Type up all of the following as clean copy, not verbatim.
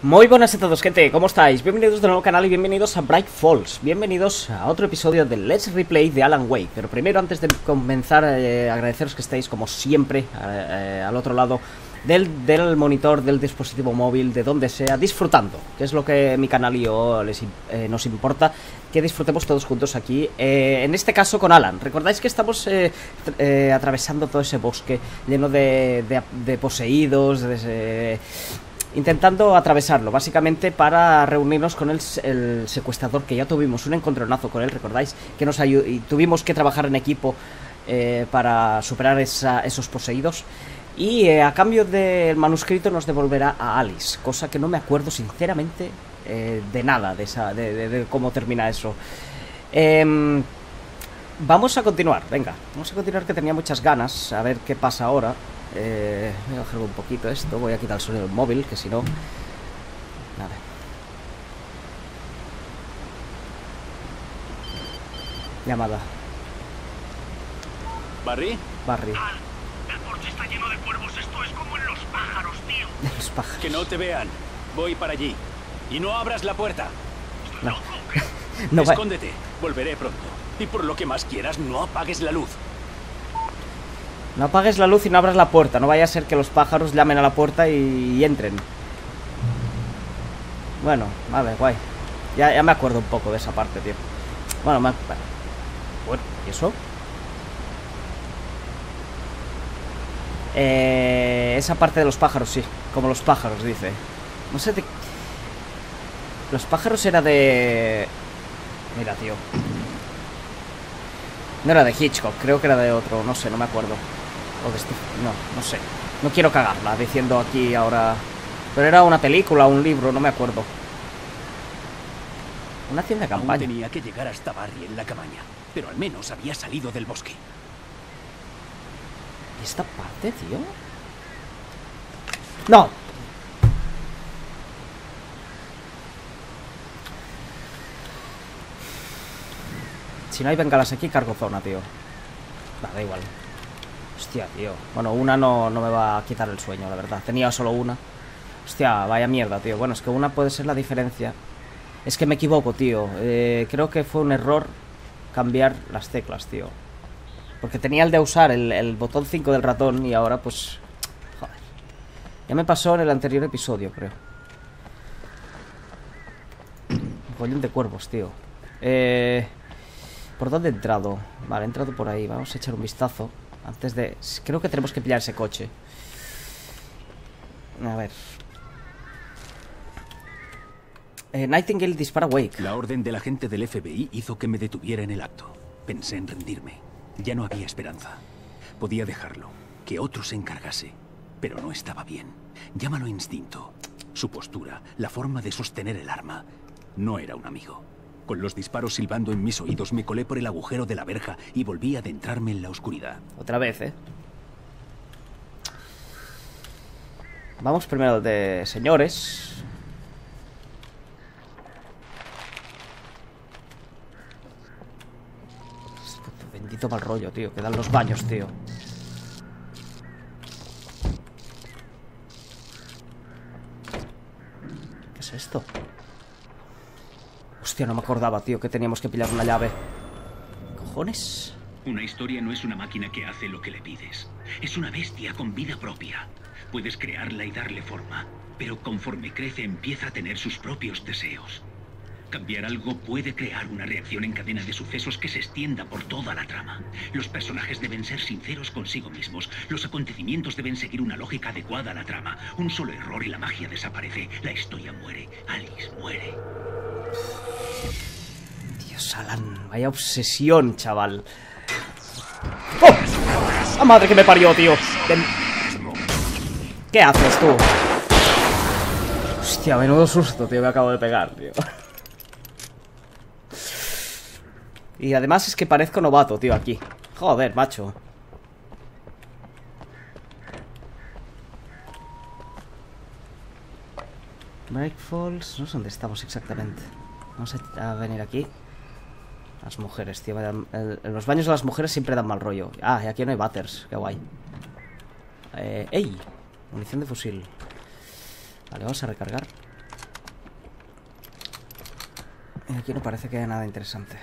Muy buenas a todos, gente, ¿cómo estáis? Bienvenidos de nuevo al canal y bienvenidos a Bright Falls. Bienvenidos a otro episodio del Let's Replay de Alan Wake. Pero primero, antes de comenzar, agradeceros que estéis, como siempre, al otro lado del monitor, del dispositivo móvil, de donde sea, disfrutando, que es lo que mi canal y yo nos importa, que disfrutemos todos juntos aquí, en este caso con Alan. Recordáis que estamos atravesando todo ese bosque lleno de poseídos, intentando atravesarlo, básicamente para reunirnos con el secuestrador, que ya tuvimos un encontronazo con él, ¿recordáis? Que nos ayudó y tuvimos que trabajar en equipo para superar esos poseídos. Y a cambio del manuscrito nos devolverá a Alice, cosa que no me acuerdo sinceramente de nada, de cómo termina eso. Vamos a continuar, venga, vamos a continuar, que tenía muchas ganas, a ver qué pasa ahora. Voy a bajar un poquito esto, voy a quitar el sonido del móvil, que si no... Nada. Llamada. ¿Barry? Barry. El porche está lleno de cuervos, esto es como en los pájaros, tío. Los pájaros. Que no te vean. Voy para allí. Y no abras la puerta. No. No va... Escóndete. Volveré pronto. Y por lo que más quieras, no apagues la luz. No apagues la luz y no abras la puerta. No vaya a ser que los pájaros llamen a la puerta y entren. Bueno, vale, guay. Ya me acuerdo un poco de esa parte, tío. Bueno, bueno, ¿y eso? Esa parte de los pájaros, sí. Como los pájaros, dice. No sé de... Los pájaros era de... Mira, tío. No era de Hitchcock, creo que era de otro. No sé, no me acuerdo. O de Steve... No sé. No quiero cagarla diciendo aquí ahora... Pero era una película, un libro, no me acuerdo. Una tienda de campaña. Aún tenía que llegar hasta Barry en la cabaña, pero al menos había salido del bosque. ¿Y esta parte, tío? ¡No! Si no hay bengalas aquí, cargo zona, tío. Da igual. Hostia, tío. Bueno, una no me va a quitar el sueño, la verdad. Tenía solo una. Hostia, vaya mierda, tío. Bueno, es que una puede ser la diferencia. Es que me equivoco, tío. Creo que fue un error cambiar las teclas, tío. Porque tenía el de usar el botón 5 del ratón y ahora, pues... Joder. Ya me pasó en el anterior episodio, creo. Un collón de cuervos, tío. ¿Por dónde he entrado? Vale, he entrado por ahí. Vamos a echar un vistazo antes de... Creo que tenemos que pillar ese coche. A ver. Nightingale dispara Wake. La orden del agente del FBI hizo que me detuviera en el acto. Pensé en rendirme. Ya no había esperanza. Podía dejarlo, que otro se encargase. Pero no estaba bien. Llámalo instinto. Su postura, la forma de sostener el arma. No era un amigo. Con los disparos silbando en mis oídos, me colé por el agujero de la verja y volví a adentrarme en la oscuridad. Otra vez, Vamos primero de señores. Bendito mal rollo, tío. Que dan los baños, tío. ¿Qué es esto? Hostia, no me acordaba, tío, que teníamos que pillar una llave. ¿Cojones? Una historia no es una máquina que hace lo que le pides. Es una bestia con vida propia. Puedes crearla y darle forma, pero conforme crece empieza a tener sus propios deseos. Cambiar algo puede crear una reacción en cadena de sucesos que se extienda por toda la trama. Los personajes deben ser sinceros consigo mismos. Los acontecimientos deben seguir una lógica adecuada a la trama. Un solo error y la magia desaparece. La historia muere. Alice muere. Dios, Alan, vaya obsesión, chaval. ¡Oh! ¡La madre que me parió, tío! ¿Qué haces, tú? Hostia, menudo susto, tío, me acabo de pegar, tío. Y además es que parezco novato, tío, aquí. Joder, macho. Bright Falls, no sé dónde estamos exactamente. Vamos a venir aquí. Las mujeres, tío. Los baños de las mujeres siempre dan mal rollo. Ah, y aquí no hay butters. Qué guay. ¡Ey! Munición de fusil. Vale, vamos a recargar. Y aquí no parece que haya nada interesante.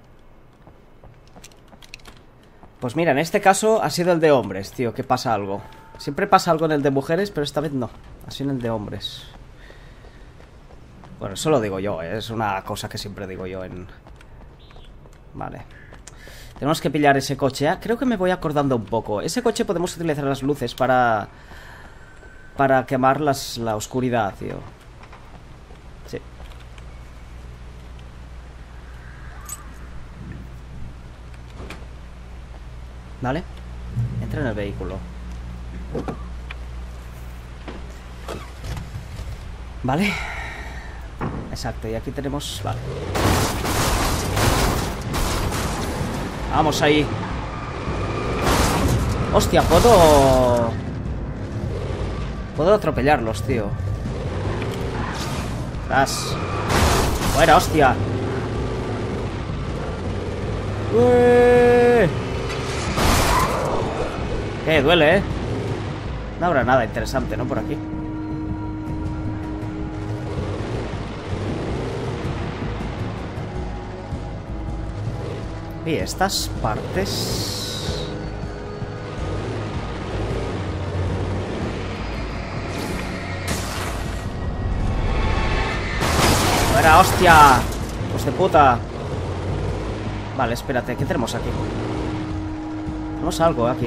Pues mira, en este caso ha sido el de hombres, tío, que pasa algo. Siempre pasa algo en el de mujeres, pero esta vez no. Así en el de hombres. Bueno, eso lo digo yo, ¿eh? Es una cosa que siempre digo yo en... Vale. Tenemos que pillar ese coche. Creo que me voy acordando un poco. Ese coche podemos utilizar las luces para quemar la oscuridad, tío. Sí. Vale. Entra en el vehículo. Vale. Exacto, y aquí tenemos... Vale. Vamos ahí. Hostia, puedo atropellarlos, tío. Fuera, hostia. ¡Ué! Duele, No habrá nada interesante, ¿no? Por aquí. Y estas partes... ¡Fuera, hostia! ¡Hijos de puta! Vale, espérate, ¿qué tenemos aquí? Tenemos algo aquí,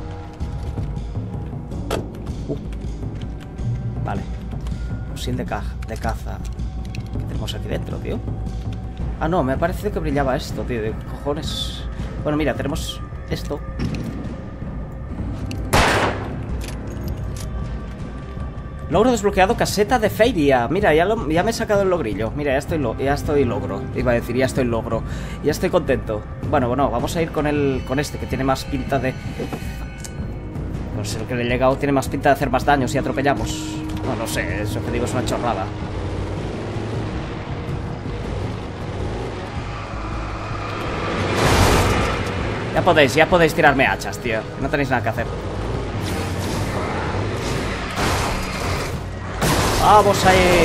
Vale. Fusil de caza. ¿Qué tenemos aquí dentro, tío? Ah, no, me ha parecido que brillaba esto, tío. ¿De cojones? Bueno, mira, tenemos esto. Logro desbloqueado, caseta de Feiria. Mira, ya me he sacado el logrillo. Mira, ya estoy logro. Iba a decir, ya estoy logro. Ya estoy contento. Bueno, vamos a ir con este, que tiene más pinta de... Pues el que le he llegado tiene más pinta de hacer más daño si atropellamos. No sé, eso que digo es una chorrada. Ya podéis tirarme hachas, tío. No tenéis nada que hacer. ¡Vamos ahí!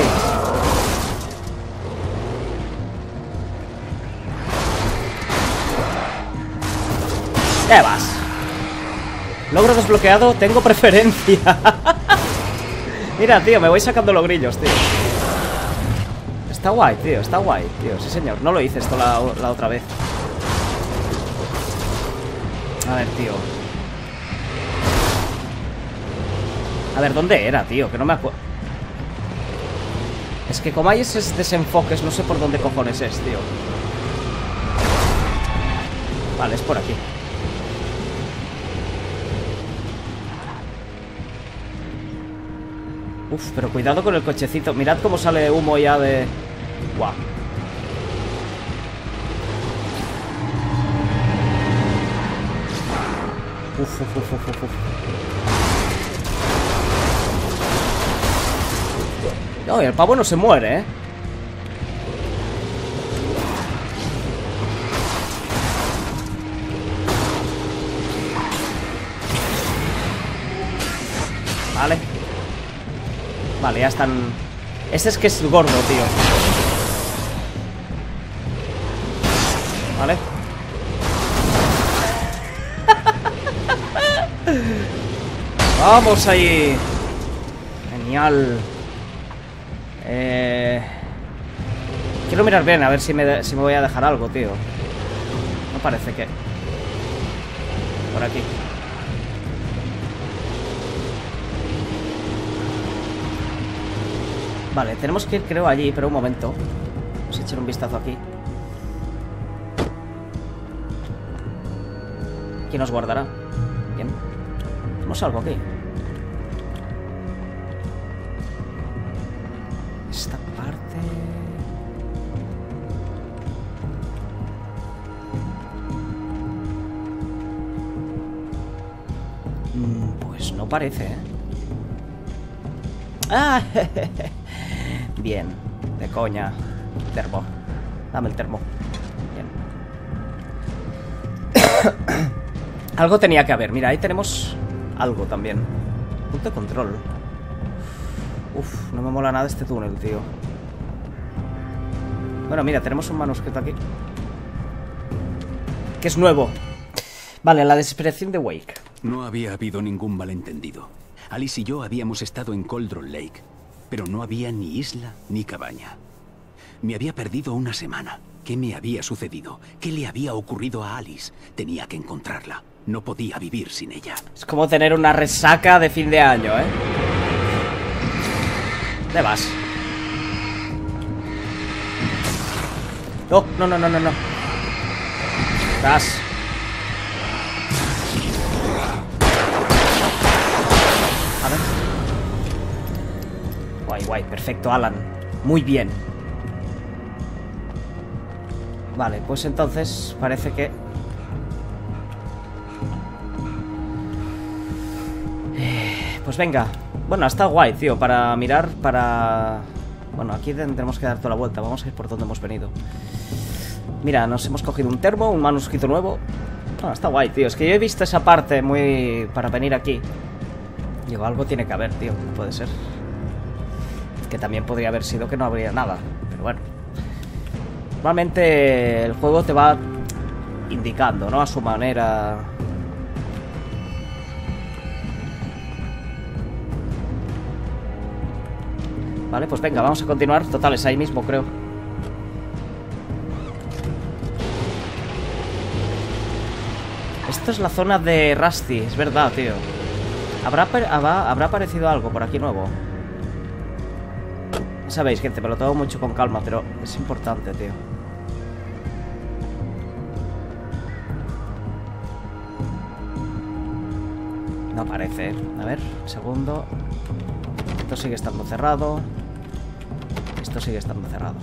¿Qué vas? Logro desbloqueado, tengo preferencia. Mira, tío, me voy sacando logrillos, tío. Está guay, tío, sí señor. No lo hice esto la otra vez. A ver, tío. A ver, ¿dónde era, tío? Que no me acuerdo. Es que como hay esos desenfoques, no sé por dónde cojones es, tío. Vale, es por aquí. Uf, pero cuidado con el cochecito. Mirad cómo sale humo ya de... Guau. Uf. No, y el pavo no se muere, Vale. Vale, ya están... Ese es que es gordo, tío. Vale. Vamos ahí. Genial. Quiero mirar bien a ver si me voy a dejar algo, tío. No parece que... Por aquí. Vale, tenemos que ir, creo, allí, pero un momento. Vamos a echar un vistazo aquí. ¿Quién nos guardará? Bien. Tenemos algo aquí. Esta parte... Pues no parece, ¿eh? ¡Ah! Bien, de coña. Termo. Dame el termo. Bien. Algo tenía que haber. Mira, ahí tenemos algo también. Punto de control. Uf, no me mola nada este túnel, tío. Bueno, mira, tenemos un manuscrito aquí. Que es nuevo. Vale, la desesperación de Wake. No había habido ningún malentendido. Alice y yo habíamos estado en Cauldron Lake, pero no había ni isla ni cabaña. Me había perdido una semana. ¿Qué me había sucedido? ¿Qué le había ocurrido a Alice? Tenía que encontrarla. No podía vivir sin ella. Es como tener una resaca de fin de año, ¿eh? ¿Dónde vas? No, no, no, no, no, no. Estás. A ver. Guay, guay, perfecto, Alan. Muy bien. Vale, pues entonces parece que... Pues venga. Bueno, está guay, tío, para mirar, para... Bueno, aquí tenemos que dar toda la vuelta. Vamos a ir por donde hemos venido. Mira, nos hemos cogido un termo, un manuscrito nuevo. Bueno, está guay, tío. Es que yo he visto esa parte muy... para venir aquí. Digo, algo tiene que haber, tío. No puede ser. Que también podría haber sido que no habría nada. Pero bueno. Normalmente el juego te va indicando, ¿no? A su manera. Vale, pues venga, vamos a continuar. Total, es ahí mismo, creo. Esto es la zona de Rusty, es verdad, tío. ¿Habrá aparecido algo por aquí nuevo? Sabéis, gente, me lo tomo mucho con calma, pero es importante, tío. No aparece, ¿eh? A ver, un segundo. Esto sigue estando cerrado. Esto sigue estando cerrado.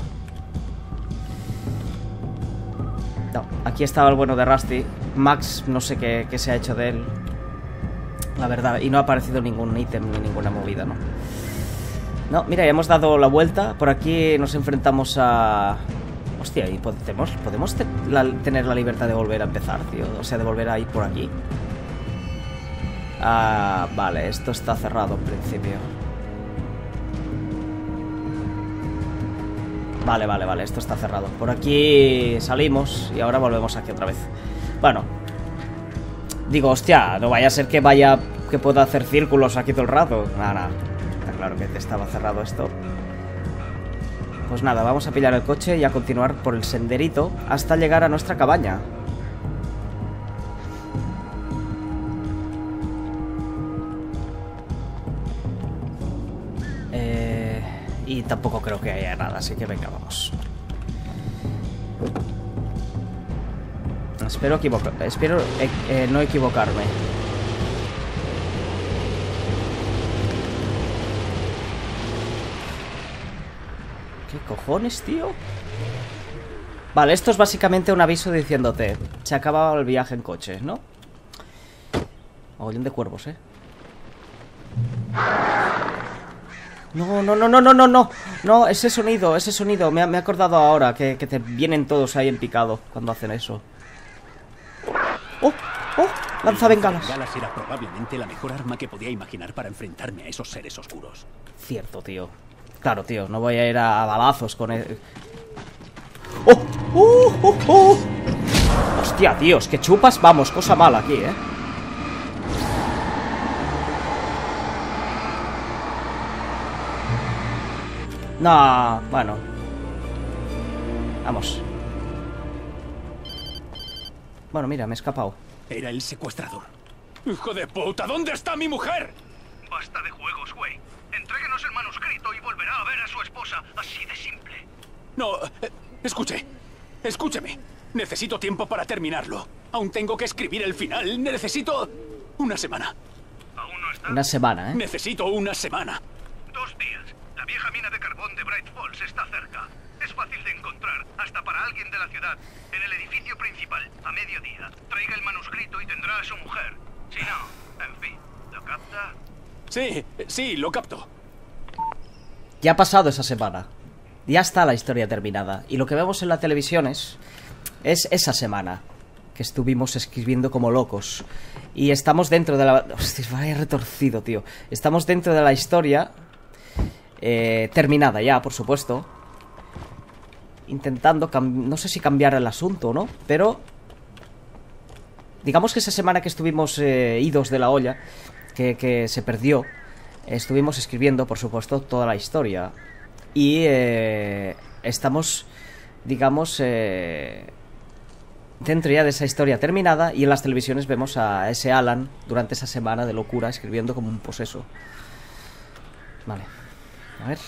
No, aquí estaba el bueno de Rusty. Max, no sé qué se ha hecho de él, la verdad. Y no ha aparecido ningún ítem ni ninguna movida, ¿no? No, mira, ya hemos dado la vuelta. Por aquí nos enfrentamos a... Hostia, ¿y podemos tener la libertad de volver a empezar, tío? O sea, de volver a ir por aquí. Ah, vale, esto está cerrado en principio. Vale, vale, vale, esto está cerrado. Por aquí salimos y ahora volvemos aquí otra vez. Bueno. Digo, hostia, no vaya a ser que pueda hacer círculos aquí todo el rato. Nada, está claro que estaba cerrado esto. Pues nada, vamos a pillar el coche y a continuar por el senderito hasta llegar a nuestra cabaña. Y tampoco creo que haya nada, así que venga, vamos. Espero no equivocarme. ¿Qué cojones, tío? Vale, esto es básicamente un aviso diciéndote: se acaba el viaje en coche, ¿no? Mogollón de cuervos, ¿eh? No, no, no, no, no, no, no. No, ese sonido. Me he acordado ahora que te vienen todos ahí en picado cuando hacen eso. ¡Oh! ¡Oh! Lanza bengalas. Bengalas era probablemente la mejor arma que podía imaginar para enfrentarme a esos seres oscuros. Cierto, tío. Claro, tío, no voy a ir a balazos con él. ¡Oh! ¡Oh! ¡Oh! ¡Oh! Hostia, tío, es que chupas, vamos, cosa mala aquí, ¿eh? No, bueno. Vamos. Bueno, mira, me he escapado. Era el secuestrador. ¡Hijo de puta! ¿Dónde está mi mujer? Basta de juegos, güey. Entréguenos el manuscrito y volverá a ver a su esposa. Así de simple. No, escúcheme. Necesito tiempo para terminarlo. Aún tengo que escribir el final. Necesito una semana. ¿Aún no está? Una semana, ¿eh? Necesito una semana. 2 días. La vieja mina de carbón de Bright Falls está cerca. Es fácil de encontrar, hasta para alguien de la ciudad. En el edificio principal, a mediodía. Traiga el manuscrito y tendrá a su mujer. Si no, en fin, ¿lo capta? Sí, lo capto. Ya ha pasado esa semana. Ya está la historia terminada. Y lo que vemos en la televisión es esa semana que estuvimos escribiendo como locos. Y estamos dentro de la... Hostia, vaya retorcido, tío. Estamos dentro de la historia... terminada ya, por supuesto. intentando, no sé si cambiar el asunto o no, pero digamos que esa semana que estuvimos idos de la olla, que se perdió, estuvimos escribiendo, por supuesto, toda la historia. Y estamos, digamos, dentro ya de esa historia terminada. Y en las televisiones vemos a ese Alan durante esa semana de locura escribiendo como un poseso. Vale, a ver.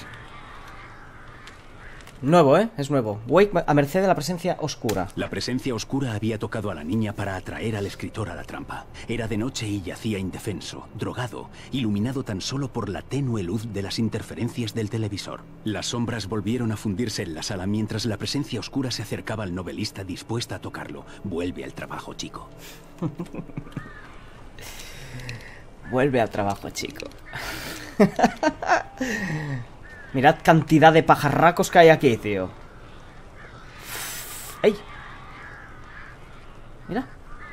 Nuevo, es nuevo. Wake a merced de la presencia oscura. La presencia oscura había tocado a la niña para atraer al escritor a la trampa. Era de noche y yacía indefenso, drogado, iluminado tan solo por la tenue luz de las interferencias del televisor. Las sombras volvieron a fundirse en la sala mientras la presencia oscura se acercaba al novelista dispuesta a tocarlo. Vuelve al trabajo, chico. Vuelve al trabajo, chico. Mirad cantidad de pajarracos que hay aquí, tío. ¡Ey! Mira.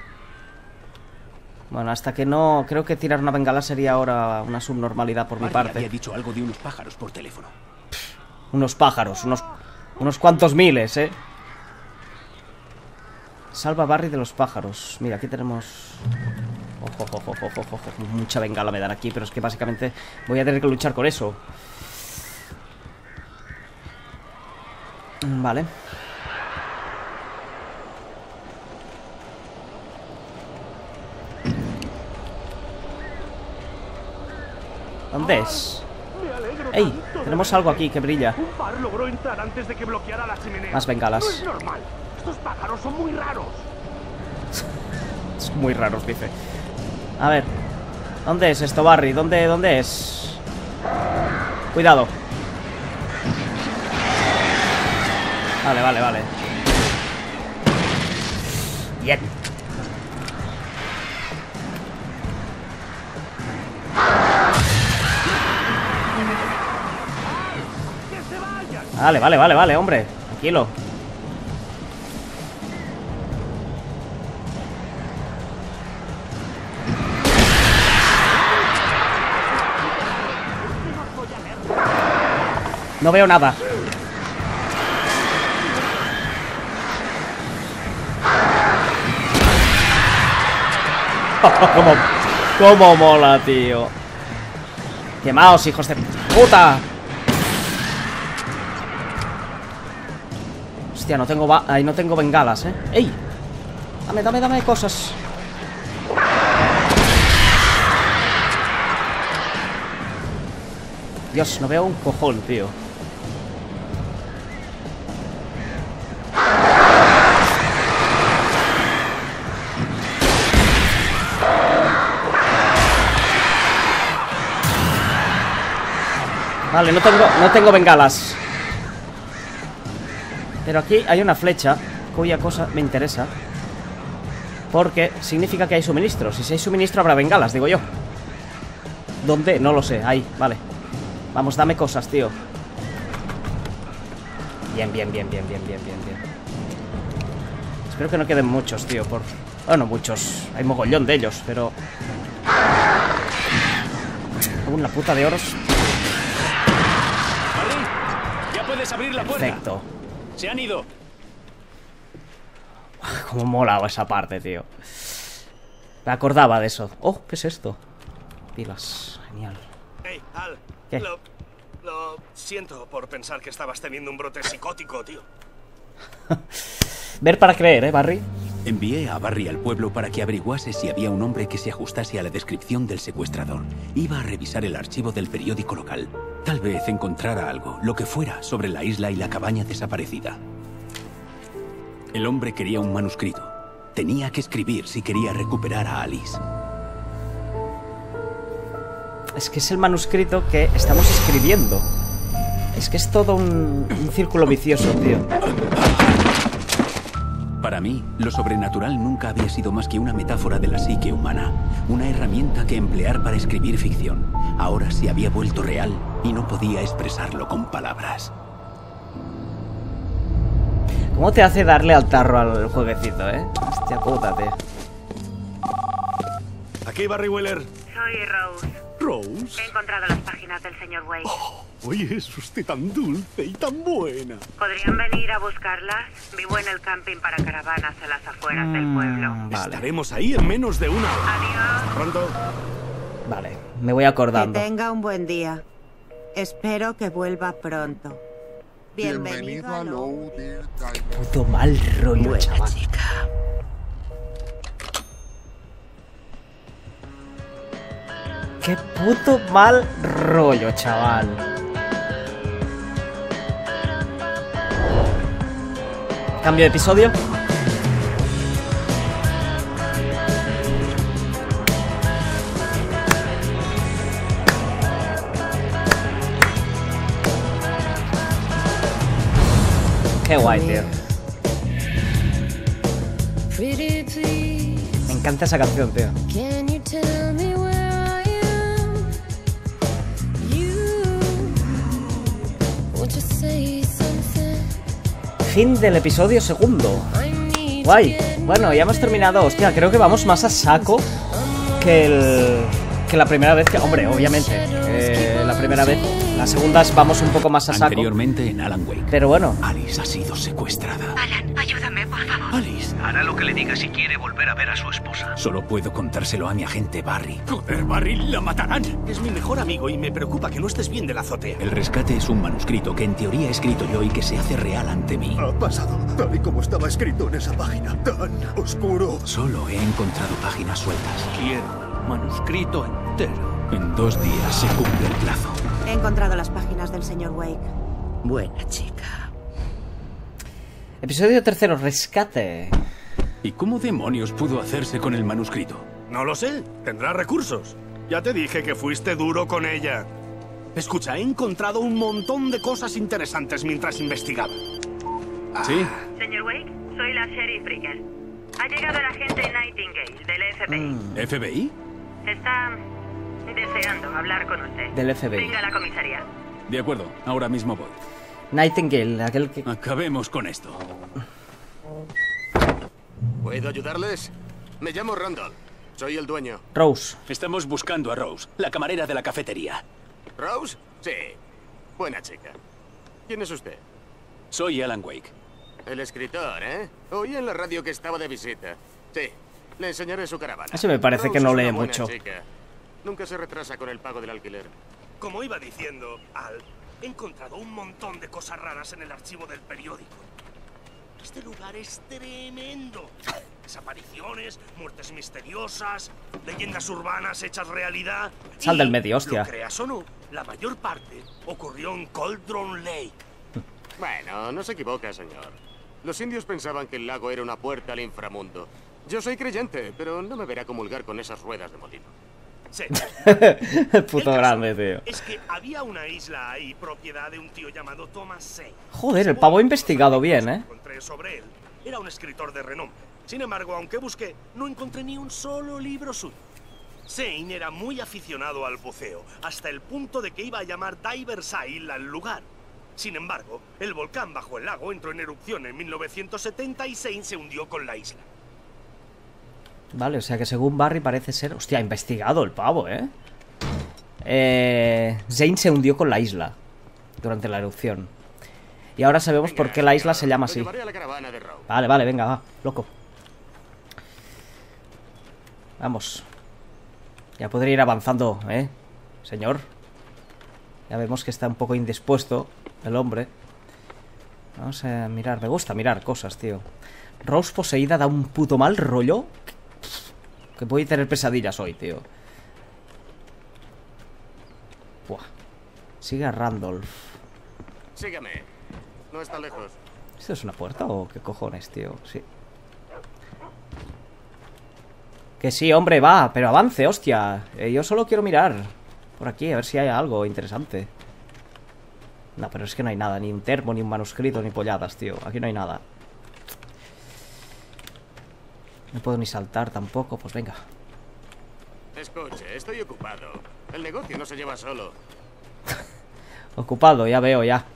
Bueno, hasta que no... Creo que tirar una bengala sería ahora una subnormalidad por mi parte. Había dicho algo de unos pájaros por teléfono. Unos pájaros, unos cuantos miles, Salva a Barry de los pájaros. Mira, aquí tenemos... Ojo. Mucha bengala me dan aquí, pero es que básicamente voy a tener que luchar con eso. Vale. ¿Dónde es? ¡Ey! Tenemos algo aquí que brilla. Un par logró entrar antes de que bloqueara la chimenea. Más bengalas. No es normal. Estos pájaros son muy raros. Son muy raros, dice. A ver. ¿Dónde es esto, Barry? ¿Dónde es? Cuidado. Vale. Bien. Vale, hombre. Tranquilo. No veo nada. ¿Cómo mola, tío? Quemaos, hijos de puta. Hostia, no tengo bengalas, ¡Ey! Dame cosas. Dios, no veo un cojón, tío. Vale, no tengo bengalas. Pero aquí hay una flecha cuya cosa me interesa, porque significa que hay suministros. Y si hay suministro habrá bengalas, digo yo. ¿Dónde? No lo sé, ahí, vale. Vamos, dame cosas, tío. Bien. Espero que no queden muchos, tío, bueno, muchos. Hay mogollón de ellos, pero... Aún la puta de oros. Ya puedes abrir la puerta. Perfecto. Se han ido. Cómo molaba esa parte, tío. Me acordaba de eso. Oh, ¿qué es esto? Pilas, genial. Hey, Al. ¿Qué? Lo siento por pensar que estabas teniendo un brote psicótico, tío. Ver para creer, Barry. Envié a Barry al pueblo para que averiguase si había un hombre que se ajustase a la descripción del secuestrador. Iba a revisar el archivo del periódico local. Tal vez encontrara algo, lo que fuera, sobre la isla y la cabaña desaparecida. El hombre quería un manuscrito. Tenía que escribir si quería recuperar a Alice. Es que es el manuscrito que estamos escribiendo. Es que es todo un círculo vicioso, tío. Para mí, lo sobrenatural nunca había sido más que una metáfora de la psique humana. Una herramienta que emplear para escribir ficción. Ahora se había vuelto real y no podía expresarlo con palabras. ¿Cómo te hace darle al tarro al jueguecito, Hostia puta, tío. Aquí, Barry Wheeler. Soy Rose. ¿Rose? He encontrado las páginas del señor Wake. Oye, es usted tan dulce y tan buena. ¿Podrían venir a buscarlas? Vivo en el camping para caravanas a las afueras del pueblo. Vale, Estaremos ahí en menos de una hora. Adiós. Pronto. vale, me voy Que acordando. tenga un buen día. Espero que vuelva pronto. Bienvenido a Low Deer Diner. Puto mal rollo, Buena chaval. chica. Qué puto mal rollo, chaval. Cambio de episodio. Qué guay, tío. Pretty please, Me encanta esa canción, tío. can you tell me where I am? You, won't you say something? Fin del episodio segundo. I need Guay. to get Bueno, ya hemos terminado. Hostia, creo que vamos más a saco que la primera vez que... Hombre, obviamente. La primera vez. Las segundas vamos un poco más a saco. Anteriormente en Alan Wake. Pero bueno. Alice ha sido secuestrada. Alan, ayúdame, por favor. Alice. Hará lo que le diga si quiere volver a ver a su esposa. Solo puedo contárselo a mi agente Barry. Joder, Barry, la matarán. Es mi mejor amigo y me preocupa que no estés bien de la azotea. El rescate es un manuscrito que en teoría he escrito yo y que se hace real ante mí. Ha pasado tal y como estaba escrito en esa página. Tan oscuro. Solo he encontrado páginas sueltas. Quiero manuscrito entero. En 2 días se cumple el plazo. He encontrado las páginas del señor Wake. Buena chica. Episodio tercero, rescate. ¿Y cómo demonios pudo hacerse con el manuscrito? No lo sé. Tendrá recursos. Ya te dije que fuiste duro con ella. Escucha, he encontrado un montón de cosas interesantes mientras investigaba. ¿Sí? Señor Wake, soy la Sheriff Brigger. Ha llegado el agente Nightingale del FBI. ¿FBI? Está deseando hablar con usted. Del FBI. Venga a la comisaría. De acuerdo, ahora mismo voy. Nightingale, aquel que... Acabemos con esto. ¿Puedo ayudarles? Me llamo Randall. Soy el dueño. Rose. Estamos buscando a Rose, la camarera de la cafetería. ¿Rose? Sí. Buena chica. ¿Quién es usted? Soy Alan Wake. El escritor, ¿eh? Oí en la radio que estaba de visita. Sí. Le enseñaré su caravana. Ese me parece que Rose no es una lee buena mucho. chica. Nunca se retrasa con el pago del alquiler. Como iba diciendo, Al, he encontrado un montón de cosas raras en el archivo del periódico. Este lugar es tremendo. Desapariciones, muertes misteriosas, leyendas urbanas hechas realidad. Sal Y, del medio, hostia. Lo creas o no, la mayor parte ocurrió en Cauldron Lake. Bueno, no se equivoca, señor. Los indios pensaban que el lago era una puerta al inframundo. Yo soy creyente, pero no me verá comulgar con esas ruedas de molino. Sí. Puto El grande, caso tío. Es que había una isla ahí, propiedad de un tío llamado Thomas Zane. Joder, el pavo ha investigado bien, ¿eh? Encontré sobre él. Era un escritor de renombre. Sin embargo, aunque busqué, no encontré ni un solo libro suyo. Zane era muy aficionado al buceo, hasta el punto de que iba a llamar Divers Isle al lugar. Sin embargo, el volcán bajo el lago entró en erupción en 1970 y Zane se hundió con la isla. Vale, o sea que según Barry parece ser... Hostia, ha investigado el pavo, ¿eh? Zane se hundió con la isla durante la erupción. Y ahora sabemos por qué la isla se llama Lo así. llevaré a la caravana de Rose. Vale, vale, venga, va, loco. Vamos. Ya podría ir avanzando, ¿eh? Señor. Ya vemos que está un poco indispuesto el hombre. Vamos a mirar. Me gusta mirar cosas, tío. Rose poseída da un puto mal rollo. Que voy a tener pesadillas hoy, tío. Buah. Sigue a Randolph. Sígame. No está lejos. ¿Esto es una puerta o qué cojones, tío? Sí. Que sí, hombre, va, pero avance, hostia. Yo solo quiero mirar por aquí, a ver si hay algo interesante. No, pero es que no hay nada, ni un termo, ni un manuscrito, ni polladas, tío. Aquí no hay nada. No puedo ni saltar tampoco, pues venga. Escuche, estoy ocupado. El negocio no se lleva solo. Ocupado, ya veo, ya.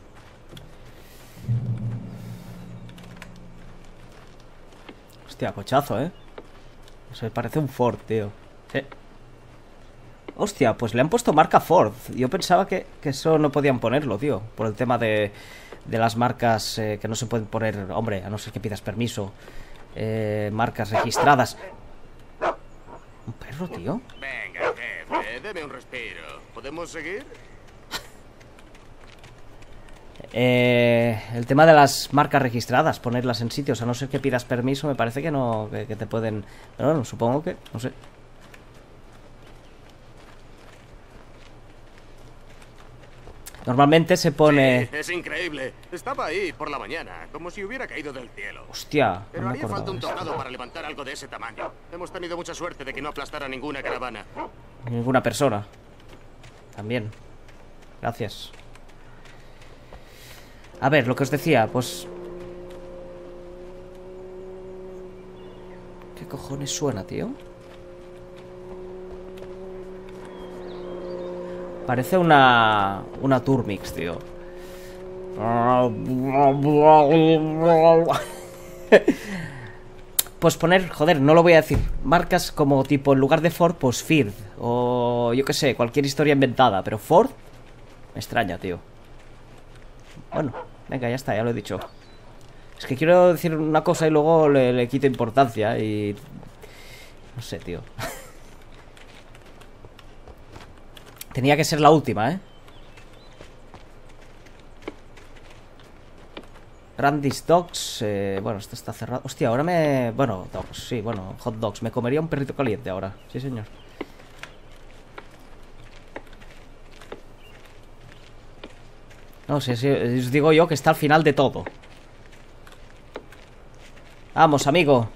Hostia, cochazo, ¿eh? Se parece un Ford, tío. Sí. Hostia, pues le han puesto marca Ford. Yo pensaba que eso no podían ponerlo, tío. Por el tema de las marcas que no se pueden poner, hombre, a no ser que pidas permiso. Marcas registradas. ¿Un perro, tío? Venga, jefe, deme un respiro. ¿Podemos seguir? El tema de las marcas registradas, ponerlas en sitios, a no ser que pidas permiso, me parece que no, que te pueden... Pero bueno, supongo que, no sé. Normalmente se pone... Sí, es increíble. Estaba ahí por la mañana, como si hubiera caído del cielo. Hostia, Pero no me haría falta acordaba un de esto. tocado para levantar algo de ese tamaño. Hemos tenido mucha suerte de que no aplastara ninguna caravana. Ninguna persona. También. Gracias. A ver, lo que os decía, pues... ¿Qué cojones suena, tío? Parece una Turmix, tío. Pues poner, joder, no lo voy a decir. Marcas como tipo, en lugar de Ford, pues Ford. O yo qué sé, cualquier historia inventada. Pero Ford, me extraña, tío. Bueno, venga, ya está, ya lo he dicho. Es que quiero decir una cosa y luego le quito importancia y... No sé, tío. Tenía que ser la última, ¿eh? Randy's Dogs, bueno, esto está cerrado. Hostia, ahora me... Bueno, dogs, sí, bueno, hot dogs. Me comería un perrito caliente ahora. Sí, señor. No sé, si os digo yo que está al final de todo. Vamos, amigo.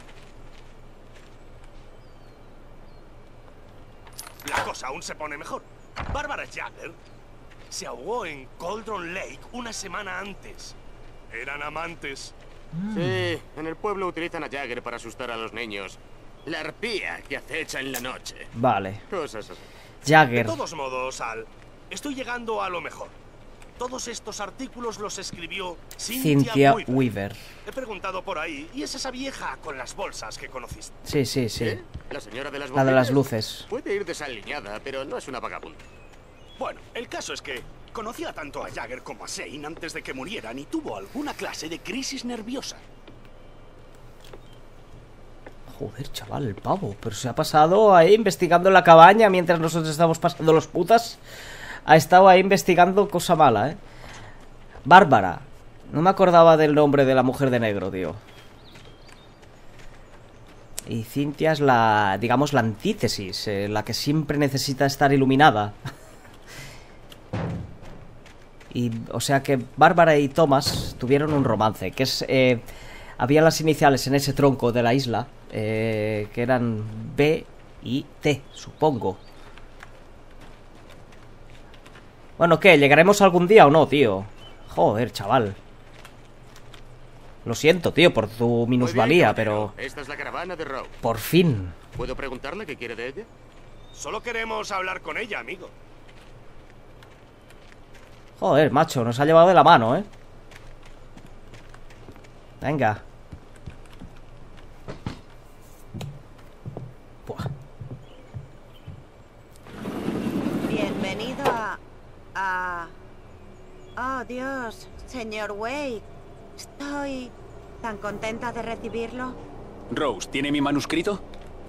La cosa aún se pone mejor. Bárbara Jagger se ahogó en Cauldron Lake una semana antes. Eran amantes. Sí, en el pueblo utilizan a Jagger para asustar a los niños. La arpía que acecha en la noche. Vale. Cosas así. Jagger. De todos modos, Al, estoy llegando a lo mejor. Todos estos artículos los escribió Cynthia Weaver. Weaver. He preguntado por ahí, y es esa vieja con las bolsas que conociste. Sí, sí, sí. ¿Eh? La señora de las La de las botellas. luces. Puede ir desaliñada, pero no es una vagabunda. Bueno, el caso es que conocía tanto a Jagger como a Shane antes de que murieran y tuvo alguna clase de crisis nerviosa. Joder, chaval, el pavo. Pero se ha pasado ahí investigando en la cabaña mientras nosotros estamos pasando los putas. Ha estado ahí investigando cosa mala, ¿eh? Bárbara. No me acordaba del nombre de la mujer de negro, tío. Y Cynthia es la, digamos, la antítesis, la que siempre necesita estar iluminada. Y, o sea que Bárbara y Thomas tuvieron un romance, que es... había las iniciales en ese tronco de la isla, que eran B y T, supongo. Bueno, ¿qué? ¿Llegaremos algún día o no, tío? Joder, chaval. Lo siento, tío, por tu minusvalía, pero... Esta es la caravana de Rowe. Por fin. ¿Puedo preguntarle qué quiere de ella? Solo queremos hablar con ella, amigo. Joder, macho, nos ha llevado de la mano, ¿eh? Venga. Buah. Bienvenido a... Oh, Dios, señor Wake. Estoy tan contenta de recibirlo. Rose, ¿tiene mi manuscrito?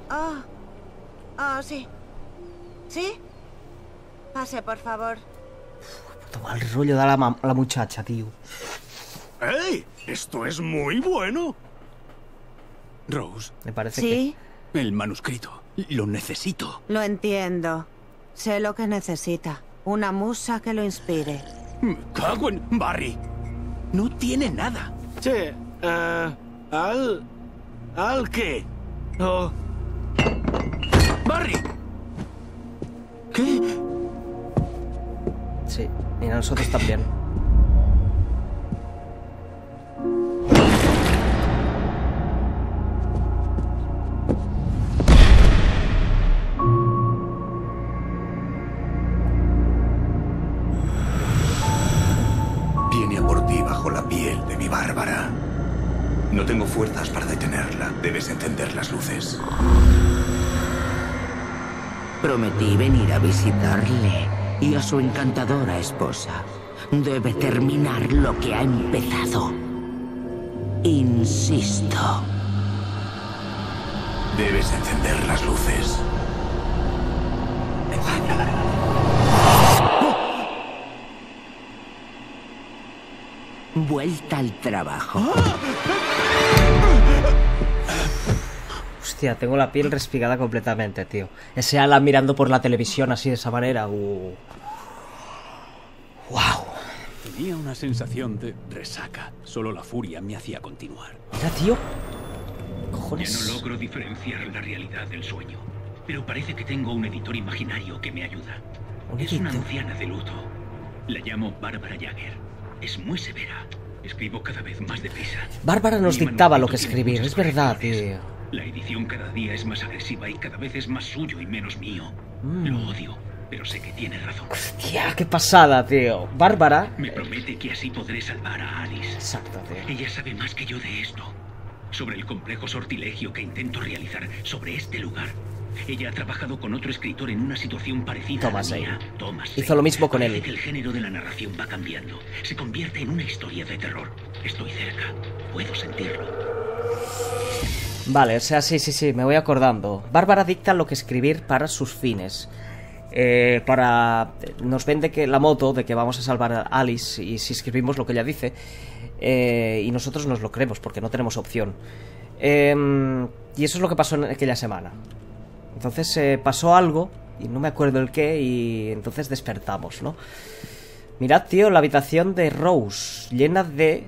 Oh, sí. ¿Sí? Pase, por favor. Toma el rollo de la muchacha, tío. ¡Ey! Esto es muy bueno. Rose, Me parece ¿Sí? el manuscrito. Lo necesito. Lo entiendo. Sé lo que necesita. Una musa que lo inspire. Me cago en Barry. No tiene nada. Che, ¿Al qué? Oh, ¡Barry! ¿Qué? que... Sí, y nosotros también. Viene a por ti bajo la piel de mi Bárbara. No tengo fuerzas para detenerla. Debes encender las luces. Prometí venir a visitarle y a su encantadora esposa. Debe terminar lo que ha empezado. Insisto. Debes encender las luces. Vuelta al trabajo. Hostia, tengo la piel respigada completamente, tío. Ese Alan mirando por la televisión así de esa manera. ¡Wow! Tenía una sensación de resaca. Solo la furia me hacía continuar. Mira, tío. Ya Cojones. no logro diferenciar la realidad del sueño. Pero parece que tengo un editor imaginario que me ayuda. Es una anciana de luto. La llamo Bárbara Jagger. Es muy severa. Escribo cada vez más deprisa. Bárbara nos Mi dictaba lo que manuscrito tiene escribir, muchas es verdad, correcciones. tío. La edición cada día es más agresiva y cada vez es más suyo y menos mío. Lo odio, pero sé que tiene razón. Tía, qué pasada, tío. Bárbara. Me promete que así podré salvar a Alice. Exacto, tío. Ella sabe más que yo de esto. Sobre el complejo sortilegio que intento realizar sobre este lugar. Ella ha trabajado con otro escritor en una situación parecida Thomas a la Zane. mía. Thomas Hizo Zane. lo mismo con Parece él. que el género de la narración va cambiando. Se convierte en una historia de terror. Estoy cerca. Puedo sentirlo. Vale, o sea, sí, me voy acordando. Bárbara dicta lo que escribir para sus fines. Nos vende que la moto de que vamos a salvar a Alice y si escribimos lo que ella dice. Y nosotros nos lo creemos porque no tenemos opción. Y eso es lo que pasó en aquella semana. Entonces pasó algo y no me acuerdo el qué y entonces despertamos, ¿no? Mirad, tío, la habitación de Rose llena de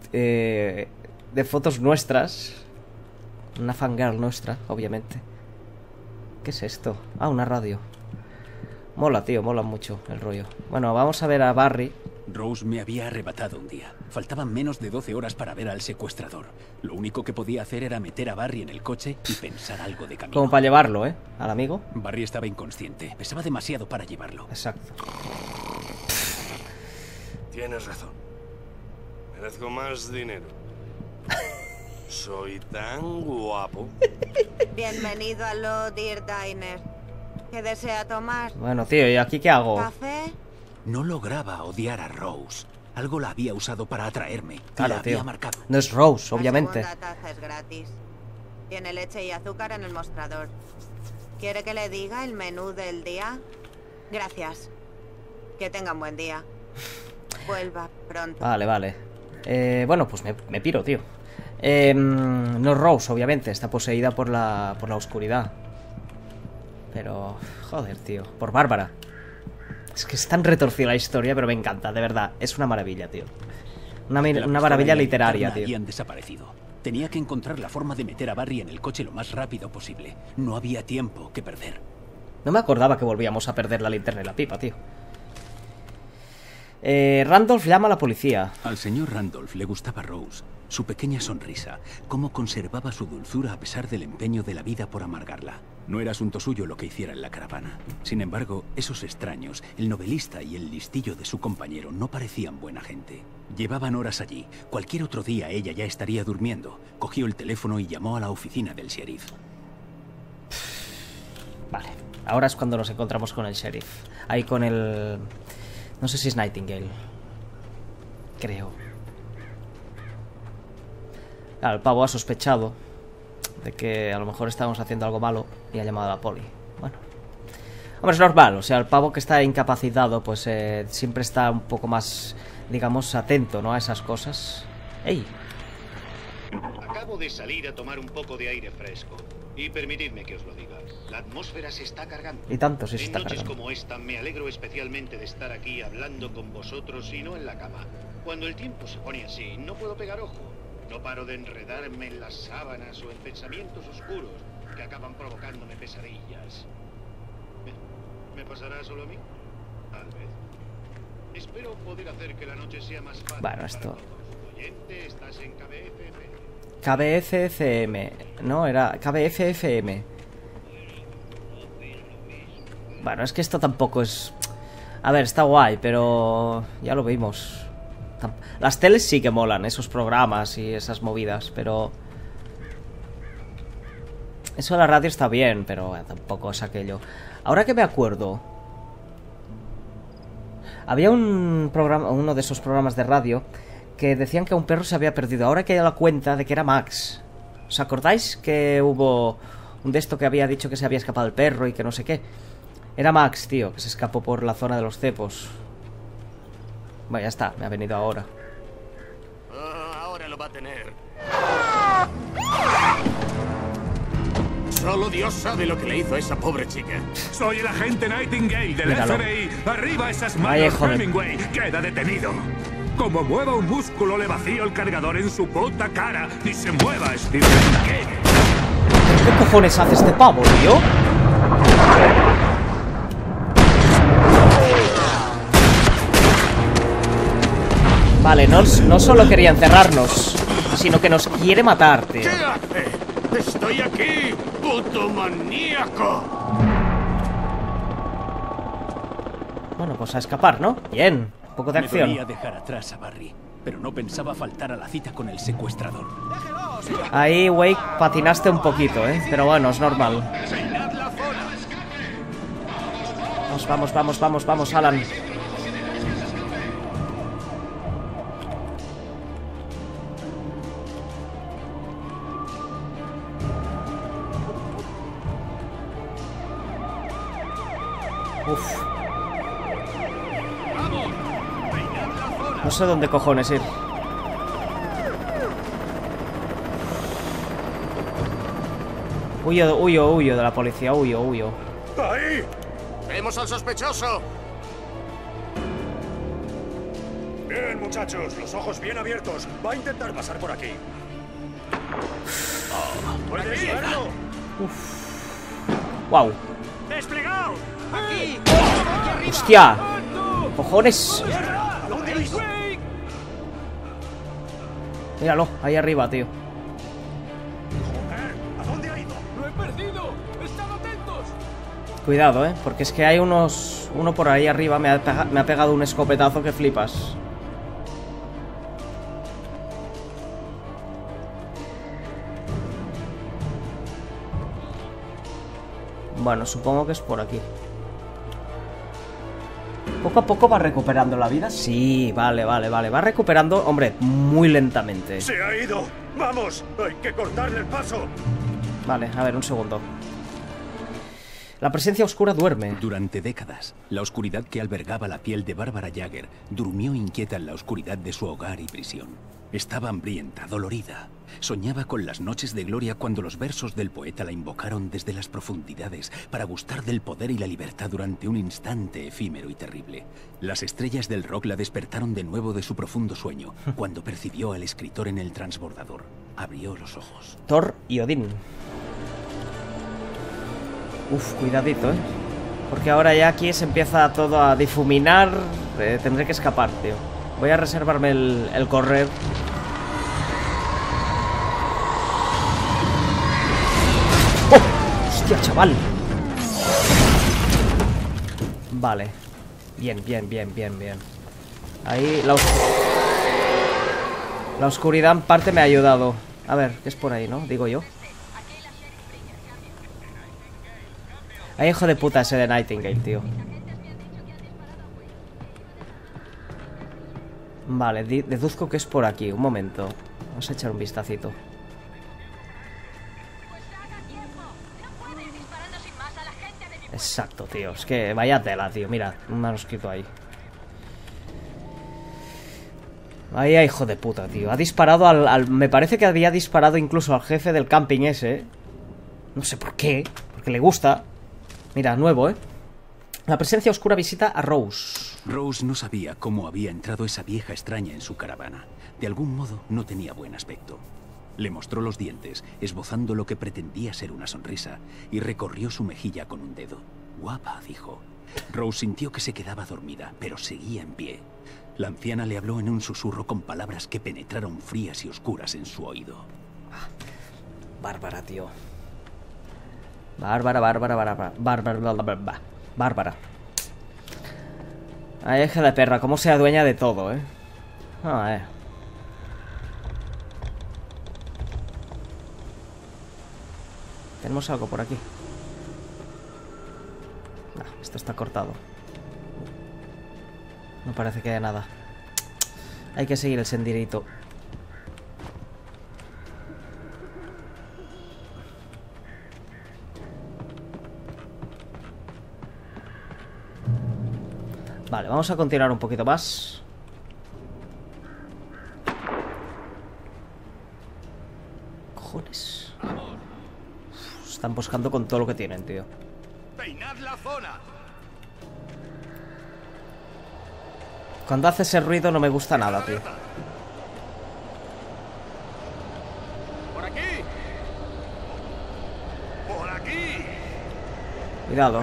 fotos nuestras. Una fangirl nuestra, obviamente. ¿Qué es esto? Ah, una radio. Mola, tío, mola mucho el rollo. Bueno, vamos a ver a Barry. Rose me había arrebatado un día. Faltaban menos de 12 horas para ver al secuestrador. Lo único que podía hacer era meter a Barry en el coche y pensar algo de camino. Como para llevarlo, al amigo. Barry estaba inconsciente. Pesaba demasiado para llevarlo. Exacto. Tienes razón. Merezco más dinero. Soy tan guapo. Bienvenido a Lodir Diner. ¿Qué desea tomar? Bueno, tío, ¿y aquí qué hago? ¿Café? No lograba odiar a Rose. Algo la había usado para atraerme. Claro, la tío. había marcado. No es Rose, obviamente. La segunda taza es gratis. Tiene leche y azúcar en el mostrador. ¿Quiere que le diga el menú del día? Gracias. Que tengan buen día. Vuelva pronto. Vale. Bueno, pues me piro, tío. No es Rose, obviamente. Está poseída por la oscuridad. Pero... joder, tío. Por Bárbara. Es que es tan retorcida la historia, pero me encanta, de verdad. Es una maravilla, tío. Una maravilla literaria, tío. Habían desaparecido. Tenía que encontrar la forma de meter a Barry en el coche lo más rápido posible. No había tiempo que perder. No me acordaba que volvíamos a perder la linterna y la pipa, tío. Randolph llama a la policía. Al señor Randolph le gustaba Rose. Su pequeña sonrisa, cómo conservaba su dulzura a pesar del empeño de la vida por amargarla. No era asunto suyo lo que hiciera en la caravana. Sin embargo, esos extraños, el novelista y el listillo de su compañero, no parecían buena gente. Llevaban horas allí. Cualquier otro día ella ya estaría durmiendo. Cogió el teléfono y llamó a la oficina del sheriff. Vale, ahora es cuando nos encontramos con el sheriff. Ahí con el... no sé si es Nightingale. Creo. Claro, el pavo ha sospechado de que a lo mejor estábamos haciendo algo malo y ha llamado a la poli. Bueno. Hombre, es normal. O sea, el pavo que está incapacitado pues siempre está un poco más, digamos, atento, ¿no? A esas cosas. ¡Ey! Acabo de salir a tomar un poco de aire fresco. Y permitidme que os lo diga. La atmósfera se está cargando. Y tanto sí se está En noches cargando. como esta me alegro especialmente de estar aquí hablando con vosotros y no en la cama. Cuando el tiempo se pone así, no puedo pegar ojo. No paro de enredarme en las sábanas o en pensamientos oscuros que acaban provocándome pesadillas. ¿Me pasará solo a mí? Tal vez. Espero poder hacer que la noche sea más fácil. Bueno, esto... Oyente, estás en KBFM. KBFFM. No, era KBFFM. Bueno, es que esto tampoco es... A ver, está guay, pero... ya lo vimos. Las teles sí que molan, esos programas y esas movidas, pero... eso de la radio está bien, pero tampoco es aquello. Ahora que me acuerdo, había un programa, uno de esos programas de radio, que decían que un perro se había perdido. Ahora que he dado cuenta de que era Max. ¿Os acordáis que hubo un de esto que había dicho que se había escapado el perro y que no sé qué? Era Max, tío, que se escapó por la zona de los cepos. Bueno, ya está, me ha venido ahora. Ahora lo va a tener. Solo Dios sabe lo que le hizo a esa pobre chica. Soy el agente Nightingale del Míralo. FBI. Arriba esas Ay, manos, joder. Hemingway. Queda detenido. Como mueva un músculo, le vacío el cargador en su puta cara. Ni se mueva, Stephen King. ¿Qué cojones hace este pavo, tío? Vale, no solo quería encerrarnos, sino que nos quiere matar, tío. ¿Qué hace? ¡Estoy aquí, puto maníaco! Bueno, pues a escapar, ¿no? Bien, un poco de Me acción. dolía dejar atrás a Barry, pero no pensaba faltar a la cita con el secuestrador. Ahí, Wake, patinaste un poquito, ¿eh? Pero bueno, es normal. Vamos, Alan. Uf. No sé dónde cojones ir. Huyo de la policía, huyo. ¡Ahí! ¡Vemos al sospechoso! Bien, muchachos, los ojos bien abiertos. Va a intentar pasar por aquí. ¿Puedes verlo? Wow. ¡Desplegado! ¡Aquí! ¡Hostia! ¡Cojones! Míralo, ahí arriba, tío. ¿A dónde ha ido? ¡Lo he perdido! ¡Estad atentos! Cuidado, porque es que hay uno por ahí arriba me ha pegado un escopetazo que flipas. Bueno, supongo que es por aquí. Poco a poco va recuperando la vida. Sí, vale. Va recuperando, hombre, muy lentamente. ¡Se ha ido! ¡Vamos! ¡Hay que cortarle el paso! Vale, a ver, un segundo. La presencia oscura duerme. Durante décadas, la oscuridad que albergaba la piel de Bárbara Jagger durmió inquieta en la oscuridad de su hogar y prisión. Estaba hambrienta, dolorida. Soñaba con las noches de gloria cuando los versos del poeta la invocaron desde las profundidades para gustar del poder y la libertad durante un instante efímero y terrible. Las estrellas del rock la despertaron de nuevo de su profundo sueño cuando percibió al escritor en el transbordador. Abrió los ojos. Thor y Odín. Uf, cuidadito, porque ahora ya aquí se empieza todo a difuminar. Tendré que escapar, tío. Voy a reservarme el correr. ¡Oh! ¡Hostia, chaval! Vale. Bien. Ahí la oscuridad en parte me ha ayudado. A ver, ¿qué es por ahí, no? Digo yo. Ay, hijo de puta ese de Nightingale, tío. Vale, deduzco que es por aquí. Un momento. Vamos a echar un vistacito. Exacto, tío. Es que vaya tela, tío. Mira, un manuscrito ahí. Ahí, hijo de puta, tío. Ha disparado me parece que había disparado incluso al jefe del camping ese. No sé por qué. Porque le gusta. Mira, nuevo, La presencia oscura visita a Rose. Rose no sabía cómo había entrado esa vieja extraña en su caravana. De algún modo no tenía buen aspecto. Le mostró los dientes, esbozando lo que pretendía ser una sonrisa, y recorrió su mejilla con un dedo. Guapa, dijo. Rose sintió que se quedaba dormida, pero seguía en pie. La anciana le habló en un susurro con palabras que penetraron frías y oscuras en su oído. Bárbara, tío. Bárbara. Ay, hija de perra, cómo sea dueña de todo, Tenemos algo por aquí. Esto está cortado. No parece que haya nada. Hay que seguir el senderito. Vale, vamos a continuar un poquito más. Cojones. Están buscando con todo lo que tienen, tío. Peinad la zona. Cuando hace ese ruido no me gusta nada, tío. Por aquí. Por aquí. Cuidado.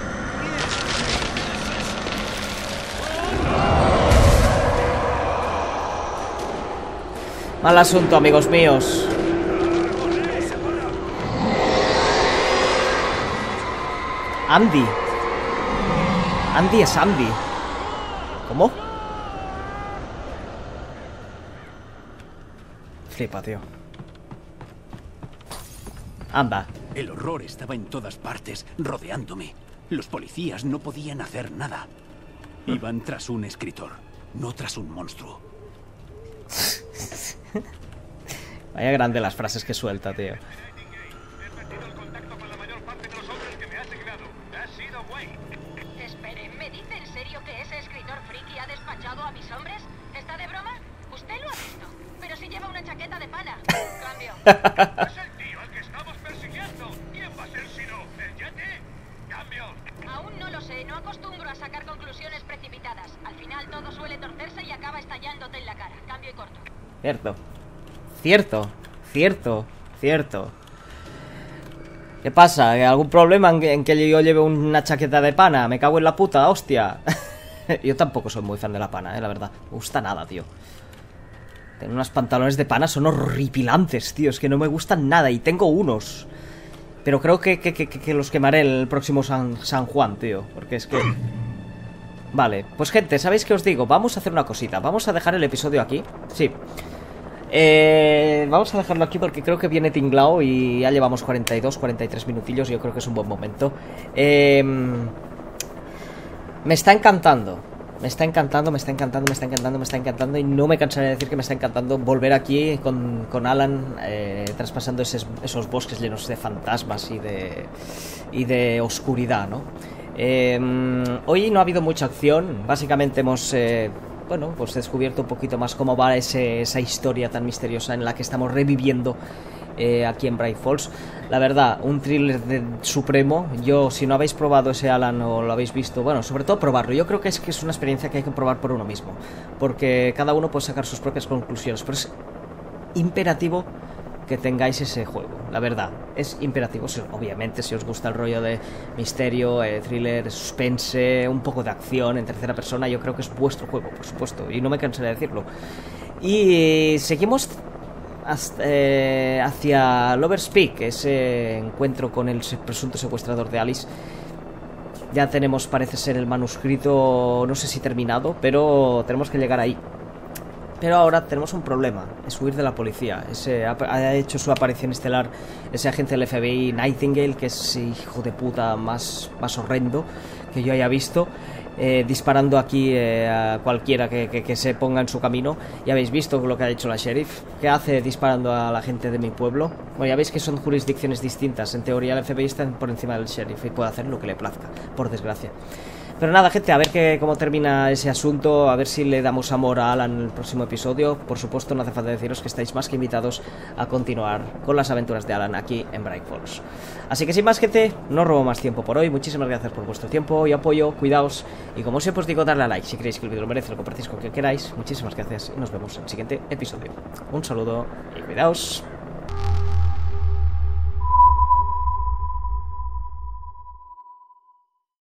Mal asunto, amigos míos. Andy. Andy es Andy. ¿Cómo? Flipa, tío. Anda. El horror estaba en todas partes, rodeándome. Los policías no podían hacer nada. Iban tras un escritor, no tras un monstruo. Vaya grande las frases que suelta, tío. Espere, ¿me dice en serio que ese escritor friki ha despachado a mis hombres? ¿Está de broma? Usted lo ha visto. Pero si lleva una chaqueta de pana. Cambio. Es el tío al que estamos persiguiendo. ¿Quién va a ser si no? ¿El Yeti? Cambio. Aún no lo sé. No acostumbro a sacar conclusiones precipitadas. Al final todo suele torcerse y acaba estallándote en la cara. Cambio y corto. Cierto. Cierto. Cierto. Cierto. ¿Qué pasa? ¿Algún problema en que yo lleve una chaqueta de pana? Me cago en la puta, hostia. Yo tampoco soy muy fan de la pana, la verdad. Me gusta nada, tío. Tener unos pantalones de pana son horripilantes, tío. Es que no me gustan nada y tengo unos. Pero creo que los quemaré el próximo San Juan, tío. Porque es que... Vale, pues gente, ¿sabéis qué os digo? Vamos a hacer una cosita. Vamos a dejar el episodio aquí. Sí. Vamos a dejarlo aquí porque creo que viene tinglao y ya llevamos 42, 43 minutillos. Yo creo que es un buen momento. Me está encantando. Me está encantando, me está encantando, me está encantando, me está encantando. Y no me cansaré de decir que me está encantando volver aquí con Alan, traspasando esos bosques llenos de fantasmas y de oscuridad, ¿no? Hoy no ha habido mucha acción. Básicamente hemos... bueno, pues he descubierto un poquito más cómo va esa historia tan misteriosa en la que estamos reviviendo aquí en Bright Falls. La verdad, un thriller supremo. Yo, si no habéis probado ese Alan o lo habéis visto, bueno, sobre todo probarlo. Yo creo que es una experiencia que hay que probar por uno mismo, porque cada uno puede sacar sus propias conclusiones, pero es imperativo que tengáis ese juego, la verdad, es imperativo. Obviamente, si os gusta el rollo de misterio, thriller, suspense, un poco de acción en tercera persona, yo creo que es vuestro juego, por supuesto, y no me cansaré de decirlo. Y seguimos hacia Lover's Peak, ese encuentro con el presunto secuestrador de Alice. Ya tenemos, parece ser, el manuscrito, no sé si terminado, pero tenemos que llegar ahí. Pero ahora tenemos un problema, es huir de la policía. Ha hecho su aparición estelar ese agente del FBI, Nightingale, que es hijo de puta más horrendo que yo haya visto, disparando aquí a cualquiera que se ponga en su camino. Ya habéis visto lo que ha hecho la sheriff, que hace disparando a la gente de mi pueblo. Bueno, ya veis que son jurisdicciones distintas. En teoría el FBI está por encima del sheriff y puede hacer lo que le plazca, por desgracia. Pero nada, gente, a ver cómo termina ese asunto, a ver si le damos amor a Alan en el próximo episodio. Por supuesto, no hace falta deciros que estáis más que invitados a continuar con las aventuras de Alan aquí en Bright Falls. Así que sin más, gente, no robo más tiempo por hoy. Muchísimas gracias por vuestro tiempo y apoyo, cuidaos. Y como siempre os digo, darle a like si creéis que el vídeo lo merece, lo compartís con quien queráis. Muchísimas gracias y nos vemos en el siguiente episodio. Un saludo y cuidaos.